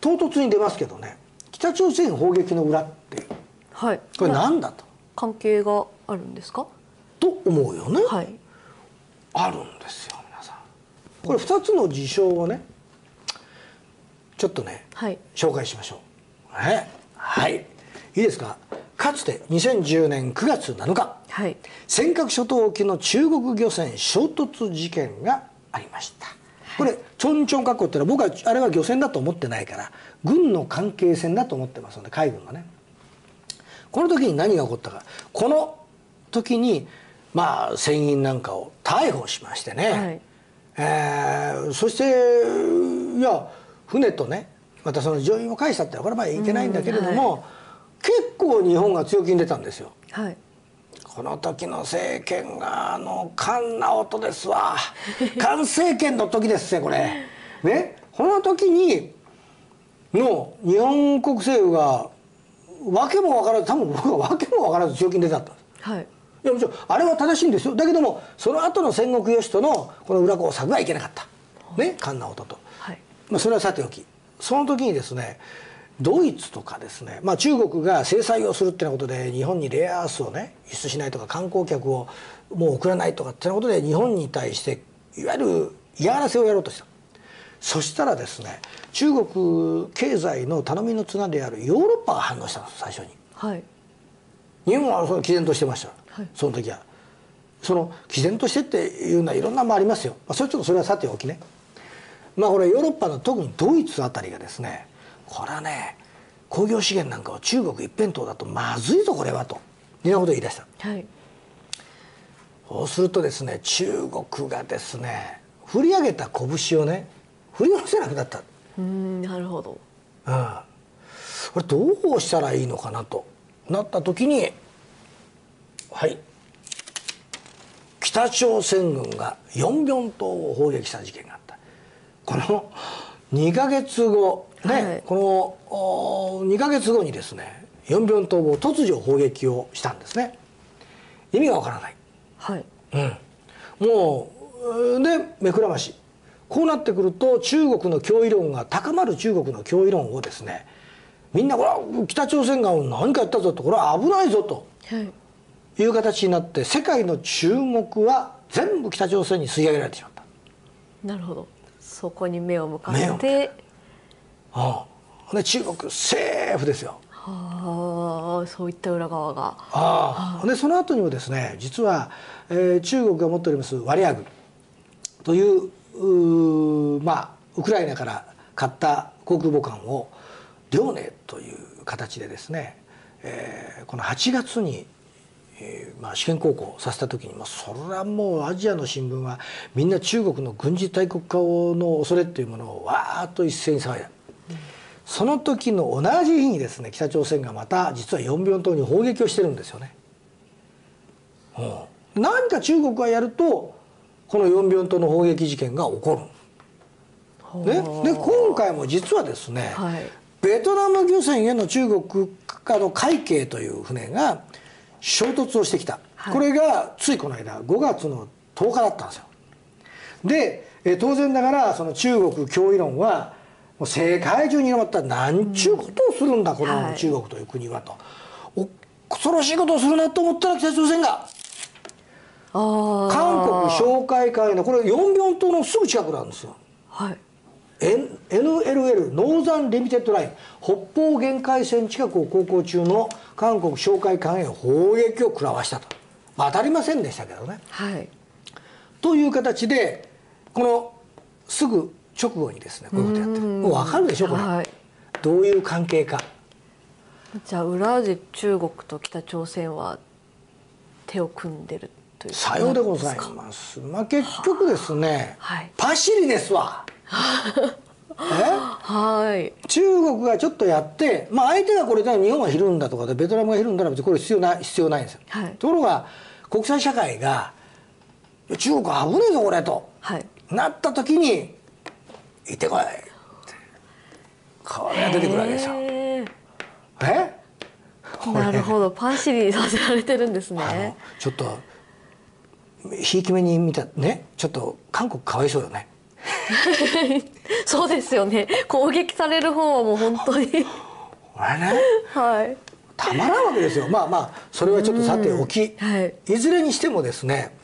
唐突に出ますけどね、北朝鮮砲撃の裏っていう、 はい、 これ何だと関係があるんですかと思うよね。 はい、 あるんですよ皆さん。これ2つの事象をねちょっとね、 はい、 紹介しましょう。はい、いいですか。かつて2010年9月7日、 はい、 尖閣諸島沖の中国漁船衝突事件がありました。これチョンチョン河口ってのは僕はあれは漁船だと思ってないから軍の関係船だと思ってますので、海軍がね。この時に何が起こったか、この時にまあ船員なんかを逮捕しましてね、はい、そしていや船とねまたその乗員を返したってこれはいけないんだけれども、はい、結構日本が強気に出たんですよ。はい、この時の政権が菅直人ですわ。菅政権の時ですねこれね。この時にの日本国政府が訳も分からず、多分僕は訳も分からず強気に出たんです。はい、いやもちろんあれは正しいんですよ。だけどもその後の戦国義人のこの裏工作はいけなかったね、菅直人と、はい、まあそれはさておき、その時にですねドイツとかですね、まあ、中国が制裁をするっていうことで日本にレアアースをね輸出しないとか観光客をもう送らないとかっていうことで日本に対していわゆる嫌がらせをやろうとした。そしたらですね中国経済の頼みの綱であるヨーロッパが反応したんです最初に。はい、日本はその毅然としてました、はい、その時は。その毅然としてっていうのはいろんなもありますよ、まあ、それはさておきね。まあこれヨーロッパの特にドイツあたりがですね、これはね工業資源なんかを中国一辺倒だとまずいぞこれはというようなことを言い出した、はい、そうするとですね中国がですね振り上げた拳をね振り下ろせなくなった。 なるほど、 これどうしたらいいのかなとなった時に、はい、北朝鮮軍がヨンビョン島を砲撃した事件があった。この2ヶ月後ね、はい、この2ヶ月後にですねヨンビョン島を突如砲撃をしたんですね。意味がわからない、はい、もうで目くらまし。こうなってくると中国の脅威論が高まる。中国の脅威論をですねみんなこれは北朝鮮が何かやったぞと、これは危ないぞと、はい、いう形になって世界の注目は全部北朝鮮に吸い上げられてしまった。 なるほど、そこに目を向かせて、 で中国セーフですよ。 そういった裏側が。 でその後にもですね実は、中国が持っておりますワリア軍というまあウクライナから買った航空母艦を遼寧という形でですね、この8月に、まあ試験航行させた時にそれはもうアジアの新聞はみんな中国の軍事大国化の恐れっていうものをわーっと一斉に騒いだ。その時の同じ日にですね北朝鮮がまた実はヨンビョン島に砲撃をしてるんですよね。何か中国がやるとこのヨンビョン島の砲撃事件が起こる、ね、で今回も実はですね、はい、ベトナム漁船への中国化の海警という船が衝突をしてきた、はい、これがついこの間5月の10日だったんですよ。で当然ながらその中国脅威論はもう世界中に広まった。何ちゅうことをするんだ、この中国という国はと、恐ろしいことをするなと思ったら北朝鮮が韓国哨戒艦のこれヨンビョン島のすぐ近くなんですよ、はい、NLL ノーザンリミテッドライン北方限界線近くを航行中の韓国哨戒艦へ砲撃を食らわしたと、まあ、当たりませんでしたけどね、はい、という形でこのすぐ直後にですねこういうことやってる。もう分かるでしょこれ、はい、どういう関係か。 じゃあ裏で中国と北朝鮮は手を組んでるというさようでございます。まあ結局ですね、はい、パシリですわはい、中国がちょっとやって、まあ、相手がこれで日本がひるんだとかでベトナムがひるんだら別にこれ必要ないんですよ、はい、ところが国際社会が中国危ねえぞこれと、はい、なった時に行ってこいってこれが出てくるわけですよ。 なるほど、パンシリさせられてるんですね。 ちょっとひいき目に見たね、ちょっと韓国かわいそうよねそうですよね。攻撃される方はもう本当にこれね、 はい。 たまらんわけですよ。まあまあそれはちょっとさておき、 はい、 いずれにしてもですね、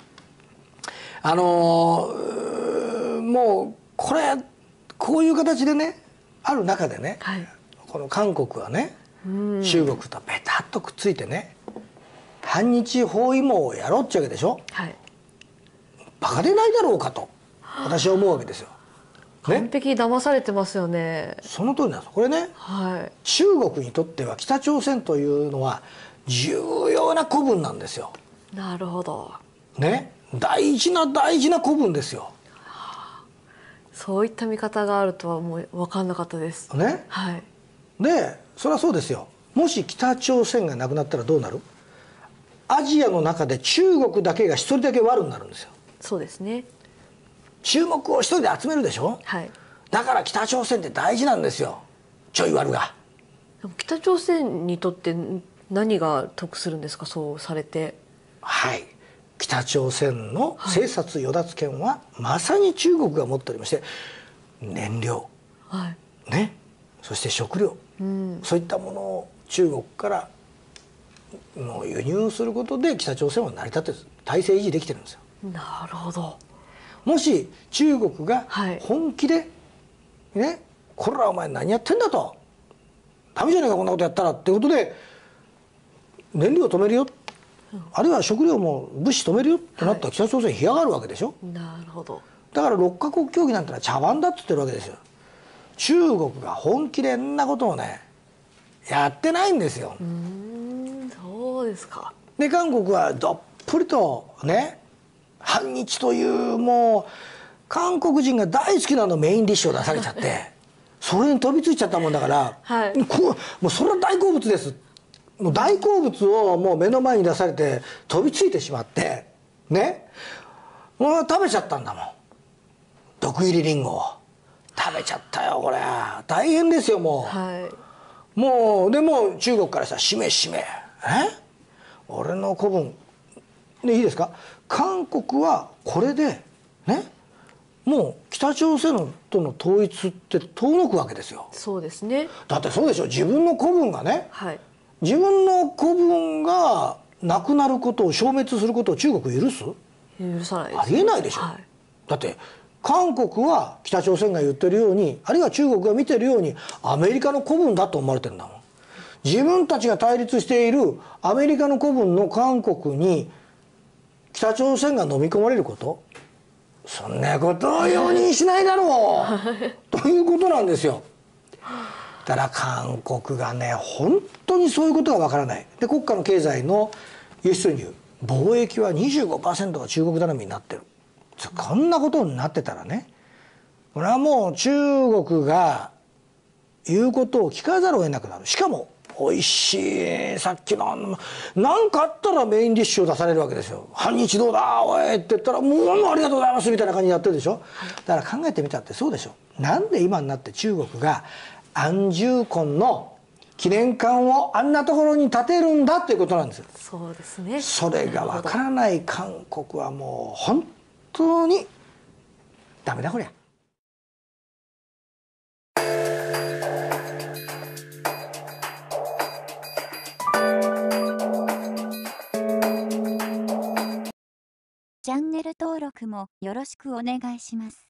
もうこれこういう形でねある中でね、 はい、 この韓国はね、中国とベタっとくっついてね、反日包囲網をやろうっちゅうわけでしょ。 はい、 バカでないだろうかと私は思うわけですよ。 完璧に騙されてますよね。 その通りなんです。これね、 はい、 中国にとっては北朝鮮というのは重要な古文なんですよ。 なるほど。 ね、大事な大事な古文ですよ。 そういった見方があるとはもう分かんなかったです。 ね、 はい。 でそれはそうですよ。もし北朝鮮がなくなったらどうなる？アジアの中で中国だけが一人だけ悪になるんですよ。 そうですね。 注目を一人で集めるでしょ。 はい。 だから北朝鮮って大事なんですよ、ちょい悪が。 でも北朝鮮にとって何が得するんですか、そうされて。 はい、北朝鮮の生殺与奪権はまさに中国が持っておりまして、燃料、 はい、 ね、そして食料、そういったものを中国からの輸入することで北朝鮮は成り立ってる、体制維持できてるんですよ。 なるほど。 もし中国がはい本気でね、こらお前何やってんだと、ダメじゃねえかこんなことやったらってことで燃料止めるよ、あるいは食料も物資止めるよってなったら北朝鮮干上がるわけでしょ。 なるほど。 だから6カ国協議なんてのは茶番だって言ってるわけですよ。中国が本気でんなことをねやってないんですよ。 そうですか。 で韓国はどっぷりとね反日というもう韓国人が大好きなのメインディッシュを出されちゃってそれに飛びついちゃったもんだから、 はい、 もうそれは大好物です。もう大好物をもう目の前に出されて飛びついてしまってね、もう食べちゃったんだもん、毒入りリンゴを食べちゃったよ。これ大変ですよもう、 はい、 もうでも中国からしたらしめしめ俺の子分でいいですか、韓国はこれでねもう北朝鮮との統一って遠のくわけですよ。 そうですね。 だってそうでしょ、自分の子分がね、 はい、 自分の子分がなくなることを消滅することを中国許す？ 許さないです、 ありえないでしょ、 はい、 だって韓国は北朝鮮が言ってるように、あるいは中国が見てるようにアメリカの子分だと思われてるんだもん。自分たちが対立しているアメリカの子分の韓国に北朝鮮が飲み込まれること、そんなことを容認しないだろうということなんですよ。だから韓国がね本当にそういうことがわからない。で国家の経済の輸出入貿易は 25% が中国頼みになってる。こんなことになってたらね、これはもう中国が言うことを聞かざるを得なくなる。しかも美味しい、さっきの何かあったらメインディッシュを出されるわけですよ。反日どうだおいって言ったらもうありがとうございますみたいな感じにやってるでしょ。だから考えてみたってそうでしょ。なんで今になって中国が安重根の記念館をあんなところに建てるんだっていうことなんですよ。 そうですね。 それがわからない韓国はもう本当にダメだこりゃ。 チャンネル登録もよろしくお願いします。